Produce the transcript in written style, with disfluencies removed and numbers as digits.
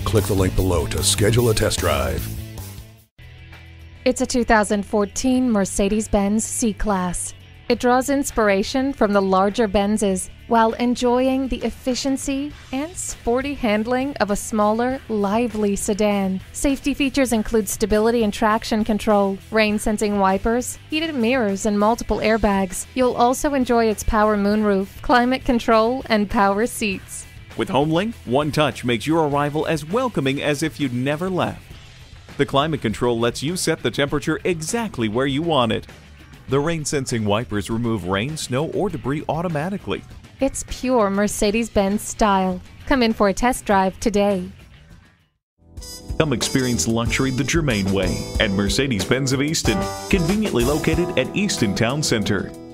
click the link below to schedule a test drive. It's a 2014 Mercedes-Benz C-Class. It draws inspiration from the larger Benzes while enjoying the efficiency and sporty handling of a smaller, lively sedan. Safety features include stability and traction control, rain-sensing wipers, heated mirrors, and multiple airbags. You'll also enjoy its power moonroof, climate control, and power seats. With HomeLink, one touch makes your arrival as welcoming as if you'd never left. The climate control lets you set the temperature exactly where you want it. The rain-sensing wipers remove rain, snow, or debris automatically. It's pure Mercedes-Benz style. Come in for a test drive today. Come experience luxury the Germain way at Mercedes-Benz of Easton, conveniently located at Easton Town Center.